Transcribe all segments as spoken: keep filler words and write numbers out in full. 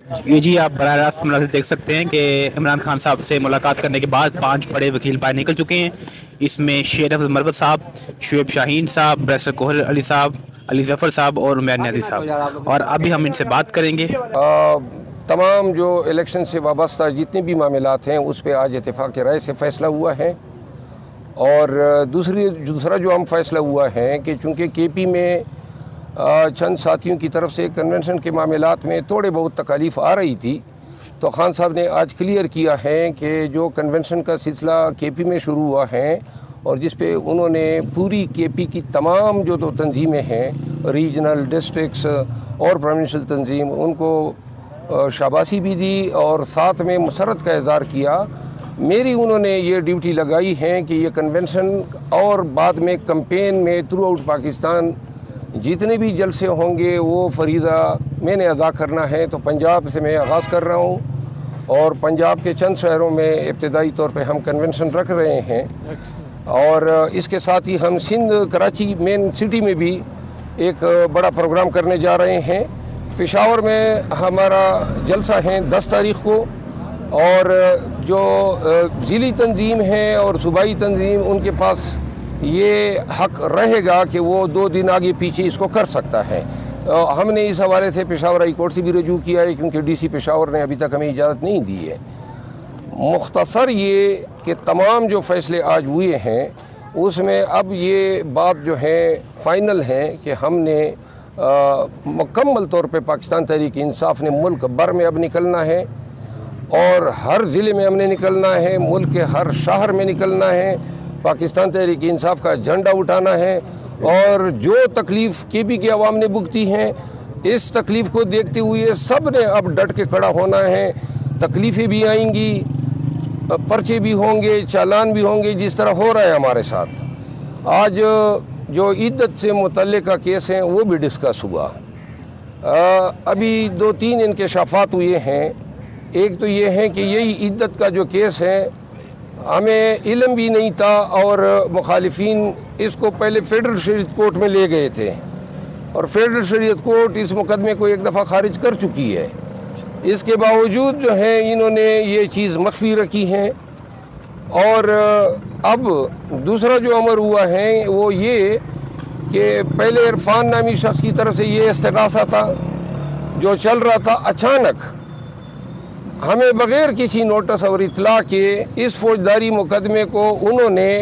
یہ جی آپ براہ راست مناظر دیکھ سکتے ہیں کہ عمران خان صاحب سے ملاقات کرنے کے بعد پانچ بڑے وکیل باہر نکل چکے ہیں۔ اس میں شیر افضل مروت صاحب، شعیب شاہین صاحب، بیرسٹر کوہر علی صاحب، علی ظفر صاحب اور عمیر نیازی صاحب، اور ابھی ہم ان سے بات کریں گے۔ تمام جو الیکشن سے وابستہ جتنے بھی معاملات ہیں اس پہ آج اتفاق رائے سے فیصلہ ہوا ہے، اور دوسری دوسرا جو ہم فیصلہ ہوا ہے کہ چونکہ کے پی میں چند ساتھیوں کی طرف سے کنونشن کے معاملات میں تھوڑے بہت تکالیف آ رہی تھی، تو خان صاحب نے آج کلیئر کیا ہے کہ جو کنونشن کا سلسلہ کے پی میں شروع ہوا ہے اور جس پہ انہوں نے پوری کے پی کی تمام جو دو تنظیمیں ہیں، ریجنل، ڈسٹرکس اور پروونشل تنظیم، ان کو شاباشی بھی دی اور ساتھ میں مسرت کا اظہار کیا۔ میری انہوں نے یہ ڈیوٹی لگائی ہے کہ یہ کنونشن اور بعد میں کمپین میں تھرو آؤٹ پاکستان جتنے بھی جلسے ہوں گے وہ فریضہ میں نے ادا کرنا ہے۔ تو پنجاب سے میں آغاز کر رہا ہوں اور پنجاب کے چند شہروں میں ابتدائی طور پہ ہم کنونشن رکھ رہے ہیں، اور اس کے ساتھ ہی ہم سندھ کراچی مین سٹی میں بھی ایک بڑا پروگرام کرنے جا رہے ہیں۔ پشاور میں ہمارا جلسہ ہے دس تاریخ کو، اور جو ضلعی تنظیم ہے اور صوبائی تنظیم ان کے پاس یہ حق رہے گا کہ وہ دو دن آگے پیچھے اس کو کر سکتا ہے۔ ہم نے اس حوالے سے پشاور ہائی کورٹ سے بھی رجوع کیا ہے کیونکہ ڈی سی پشاور نے ابھی تک ہمیں اجازت نہیں دی ہے۔ مختصر یہ کہ تمام جو فیصلے آج ہوئے ہیں اس میں اب یہ بات جو ہے فائنل ہے کہ ہم نے مکمل طور پہ پاکستان تحریک انصاف نے ملک بھر میں اب نکلنا ہے، اور ہر ضلع میں ہم نے نکلنا ہے، ملک کے ہر شہر میں نکلنا ہے، پاکستان تحریک انصاف کا جھنڈا اٹھانا ہے، اور جو تکلیف کے پی کے عوام نے بھگتی ہیں اس تکلیف کو دیکھتے ہوئے سب نے اب ڈٹ کے کھڑا ہونا ہے۔ تکلیفیں بھی آئیں گی، پرچے بھی ہوں گے، چالان بھی ہوں گے، جس طرح ہو رہا ہے ہمارے ساتھ۔ آج جو عدت سے متعلقہ کیس ہیں وہ بھی ڈسکس ہوا۔ ابھی دو تین انکشافات ہوئے ہیں۔ ایک تو یہ ہے کہ یہی عدت کا جو کیس ہے ہمیں علم بھی نہیں تھا، اور مخالفین اس کو پہلے فیڈرل شریعت کورٹ میں لے گئے تھے، اور فیڈرل شریعت کورٹ اس مقدمے کو ایک دفعہ خارج کر چکی ہے۔ اس کے باوجود جو ہے انہوں نے یہ چیز مخفی رکھی ہے، اور اب دوسرا جو امر ہوا ہے وہ یہ کہ پہلے عرفان نامی شخص کی طرف سے یہ استغاثہ تھا جو چل رہا تھا، اچانک ہمیں بغیر کسی نوٹس اور اطلاع کے اس فوجداری مقدمے کو انہوں نے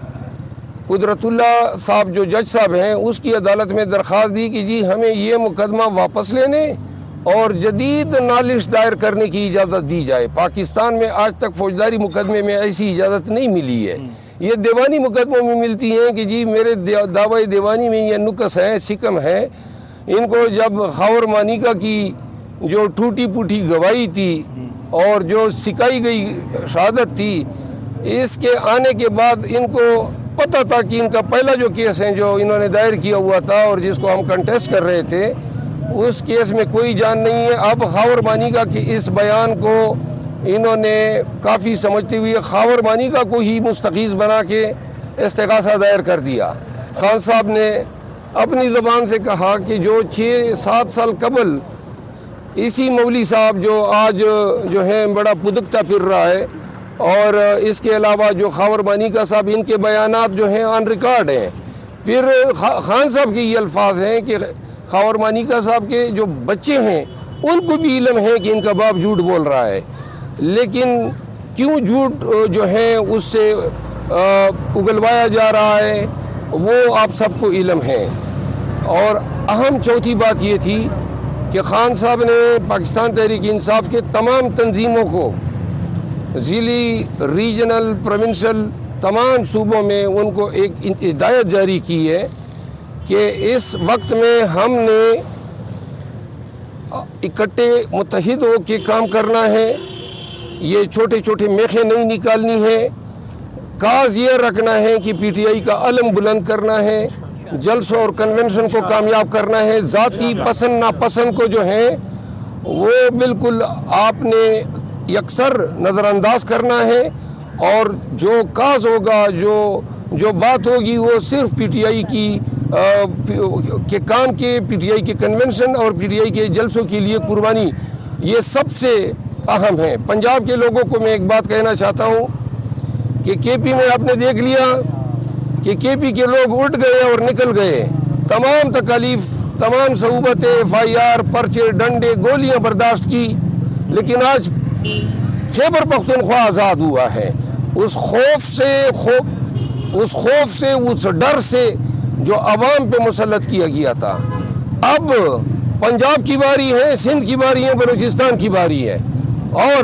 قدرت اللہ صاحب جو جج صاحب ہیں اس کی عدالت میں درخواست دی کہ جی ہمیں یہ مقدمہ واپس لینے اور جدید نالش دائر کرنے کی اجازت دی جائے۔ پاکستان میں آج تک فوجداری مقدمے میں ایسی اجازت نہیں ملی ہے، یہ دیوانی مقدموں میں ملتی ہیں کہ جی میرے دعوی دیوانی میں یہ نقص ہے، سکم ہے۔ ان کو جب خاور مانیکا کی جو ٹوٹی پوٹی گواہی تھی اور جو سکھائی گئی شہادت تھی، اس کے آنے کے بعد ان کو پتہ تھا کہ ان کا پہلا جو کیس ہے جو انہوں نے دائر کیا ہوا تھا اور جس کو ہم کنٹیسٹ کر رہے تھے اس کیس میں کوئی جان نہیں ہے۔ اب خاور مانیکا کے اس بیان کو انہوں نے کافی سمجھتے ہوئے خاور مانیکا کو ہی مستغیث بنا کے استغاثہ دائر کر دیا۔ خان صاحب نے اپنی زبان سے کہا کہ جو چھ سات سال قبل اسی مولوی صاحب جو آج جو ہے بڑا پدکتا پھر رہا ہے، اور اس کے علاوہ جو خاور مانیکا صاحب ان کے بیانات جو ہیں آن ریکارڈ ہیں، پھر خان صاحب کے یہ الفاظ ہیں کہ خاور مانیکا صاحب کے جو بچے ہیں ان کو بھی علم ہے کہ ان کا باپ جھوٹ بول رہا ہے، لیکن کیوں جھوٹ جو ہے اس سے اگلوایا جا رہا ہے وہ آپ سب کو علم ہے۔ اور اہم چوتھی بات یہ تھی کہ خان صاحب نے پاکستان تحریک انصاف کے تمام تنظیموں کو ضلعی، ریجنل، پروونشل تمام صوبوں میں ان کو ایک ہدایت جاری کی ہے کہ اس وقت میں ہم نے اکٹھے متحد ہو کے کام کرنا ہے، یہ چھوٹے چھوٹے میخیں نہیں نکالنی ہے، کاز یہ رکھنا ہے کہ پی ٹی آئی کا علم بلند کرنا ہے، جلسوں اور کنونشن کو کامیاب کرنا ہے، ذاتی پسند ناپسند کو جو ہے وہ بالکل آپ نے یکسر نظر انداز کرنا ہے، اور جو کاز ہوگا، جو جو بات ہوگی وہ صرف پی ٹی آئی کی کے کام کے، پی ٹی آئی کے کنونشن اور پی ٹی آئی کے جلسوں کے لیے قربانی یہ سب سے اہم ہے۔ پنجاب کے لوگوں کو میں ایک بات کہنا چاہتا ہوں کہ کے پی میں آپ نے دیکھ لیا کہ کے پی کے لوگ اٹھ گئے اور نکل گئے، تمام تکالیف، تمام صعوبتیں، ایف آئی آر، پرچے، ڈنڈے، گولیاں برداشت کی، لیکن آج خیبر پختونخوا آزاد ہوا ہے۔ اس خوف سے خوف اس خوف سے اس ڈر سے جو عوام پہ مسلط کیا گیا تھا، اب پنجاب کی باری ہے، سندھ کی باری ہے، بلوچستان کی باری ہے، اور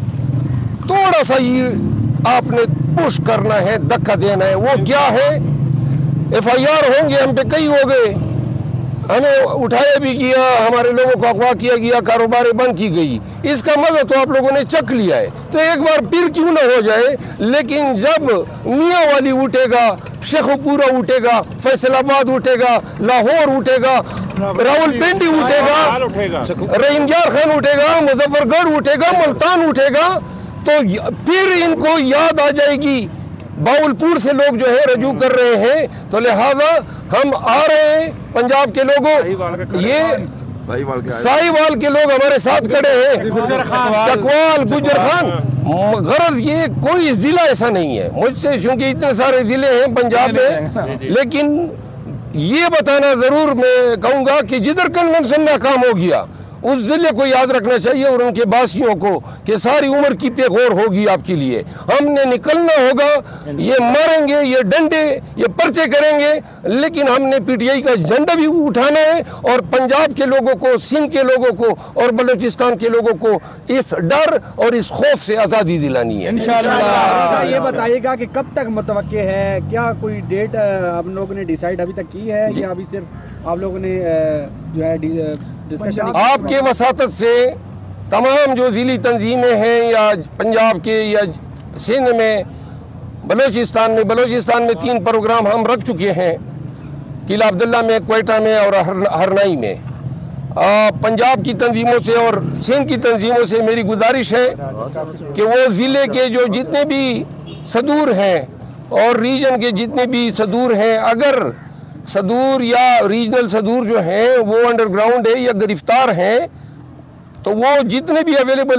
تھوڑا سا یہ آپ نے پش کرنا ہے، دھکا دینا ہے۔ وہ کیا ہے؟ ایف آئی آر ہوں گے، ہم پہ کئی ہو گئے، ہمیں اٹھایا بھی گیا، ہمارے لوگوں کو اغوا کیا گیا، کاروباریں بند کی گئی، اس کا مزہ تو آپ لوگوں نے چکھ لیا ہے، تو ایک بار پھر کیوں نہ ہو جائے۔ لیکن جب میاں والی اٹھے گا، شیخ پورہ اٹھے گا، فیصل آباد اٹھے گا، لاہور اٹھے گا، راول پنڈی اٹھے گا، رحیم یار خان اٹھے گا، مظفر گڑھ اٹھے گا، ملتان اٹھے گا، تو پھر ان کو یاد آ جائے گی۔ باول پور سے لوگ جو ہے رجوع کر رہے ہیں، تو لہذا ہم آ رہے ہیں پنجاب کے لوگوں، یہ سائی وال کے لوگ ہمارے ساتھ کھڑے ہیں، چکوال، گجر خان۔ غرض یہ کوئی ضلع ایسا نہیں ہے مجھ سے، چونکہ اتنے سارے ضلع ہیں پنجاب میں، لیکن یہ بتانا ضرور میں کہوں گا کہ جدھر کنونشن ناکام ہو گیا اس ضلع کو یاد رکھنا چاہیے، اور ان کے باسیوں کو، کہ ساری عمر کی پہ غور ہوگی آپ کے لیے۔ ہم نے نکلنا ہوگا، یہ ماریں گے، یہ ڈنڈے، یہ پرچے کریں گے، لیکن ہم نے پی ٹی آئی کا جھنڈا بھی اٹھانا ہے، اور پنجاب کے لوگوں کو، سندھ کے لوگوں کو اور بلوچستان کے لوگوں کو اس ڈر اور اس خوف سے آزادی دلانی ہے۔ انشاءاللہ یہ بتائیے گا کہ کب تک متوقع ہے، کیا کوئی ڈیٹ آپ لوگوں نے ڈیسائیڈ ابھی تک کی ہے، یا ابھی صرف آپ لوگوں نے جو ہے ڈسکشن؟ آپ کے وساطت سے تمام جو ضلعی تنظیمیں ہیں، یا پنجاب کے یا سندھ میں، بلوچستان میں بلوچستان میں تین پروگرام ہم رکھ چکے ہیں، قلعہ عبداللہ میں، کوئٹہ میں اور ہرنائی میں۔ پنجاب کی تنظیموں سے اور سندھ کی تنظیموں سے میری گزارش ہے کہ وہ ضلع کے جو جتنے بھی صدور ہیں اور ریجن کے جتنے بھی صدور ہیں، اگر صدور یا ریجنل صدور جو ہیں وہ انڈر گراؤنڈ ہے یا گرفتار ہیں، تو وہ جتنے بھی اویلیبل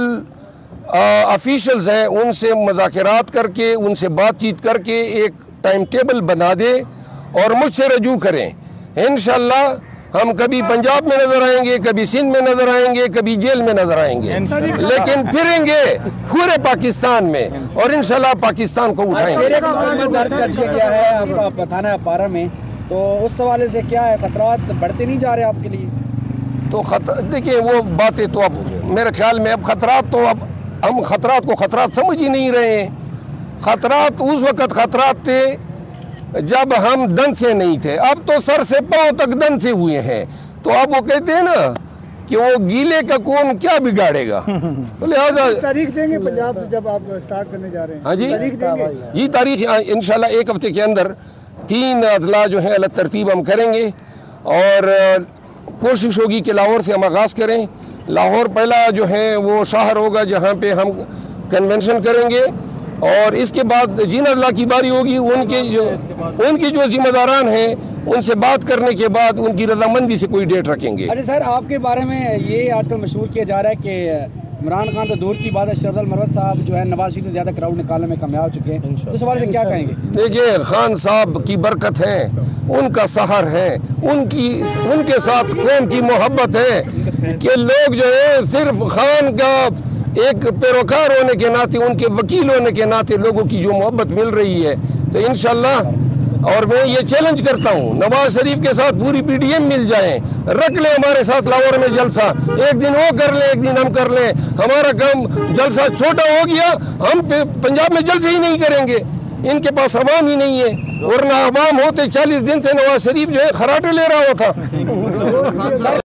افیشلز ہیں ان سے مذاکرات کر کے، ان سے بات چیت کر کے ایک ٹائم ٹیبل بنا دے اور مجھ سے رجوع کریں۔ انشاءاللہ ہم کبھی پنجاب میں نظر آئیں گے، کبھی سندھ میں نظر آئیں گے، کبھی جیل میں نظر آئیں گے، لیکن پھریں گے پورے پاکستان میں، اور انشاءاللہ پاکستان کو اٹھائیں گے۔ درج کر دیا گیا ہے آپ کا تھانہ اپارہ میں، تو اس حوالے سے کیا ہے، خطرات بڑھتے نہیں جا رہے آپ کے لیے؟ تو دیکھیں وہ باتیں تو اب میرے خیال میں اب خطرات تو اب ہم خطرات کو خطرات سمجھ ہی نہیں رہے ہیں۔ خطرات اس وقت خطرات تھے جب ہم دن سے نہیں تھے، اب تو سر سے پاؤں تک دن سے ہوئے ہیں، تو اب وہ کہتے ہیں نا کہ وہ گیلے کا کون کیا بگاڑے گا، تو لہٰذا تاریخ دیں گے پنجاب جب آپ سٹارٹ کرنے جا رہے ہیں؟ ہاں جی تاریخ دیں گے؟ یہ تاریخ انشاءاللہ ایک ہفتے کے اندر تین اضلاع جو ہیں الگ ترتیب ہم کریں گے، اور کوشش ہوگی کہ لاہور سے ہم آغاز کریں۔ لاہور پہلا جو ہے وہ شہر ہوگا جہاں پہ ہم کنونشن کریں گے، اور اس کے بعد جن اضلاع کی باری ہوگی ان کے جو ان کی جو ذمہ داران ہیں ان سے بات کرنے کے بعد ان کی رضامندی سے کوئی ڈیٹ رکھیں گے۔ اچھا سر، آپ کے بارے میں یہ آج کل مشہور کیا جا رہا ہے کہ عمران خان تو دور کی بات ہے، اشرف المروت صاحب جو ہے نواز شریف سے زیادہ کراؤڈ نکالنے میں کامیاب چکے ہیں، اس حوالے سے کیا کہیں گے؟ دیکھیے خان صاحب کی برکت ہے، ان کا سحر ہے، ان کی ان کے ساتھ قوم کی محبت ہے کہ لوگ جو ہے صرف خان کا ایک پیروکار ہونے کے ناطے، ان کے وکیل ہونے کے ناطے لوگوں کی جو محبت مل رہی ہے، تو انشاءاللہ، اور میں یہ چیلنج کرتا ہوں نواز شریف کے ساتھ پوری پی ڈی ایم مل جائیں، رکھ لیں ہمارے ساتھ لاہور میں جلسہ، ایک دن وہ کر لیں، ایک دن ہم کر لیں، ہمارا کام جلسہ چھوٹا ہو گیا، ہم پنجاب میں جلسے ہی نہیں کریں گے، ان کے پاس عوام ہی نہیں ہے، ورنہ عوام ہوتے چالیس دن سے نواز شریف جو ہے خراٹے لے رہا ہوتا۔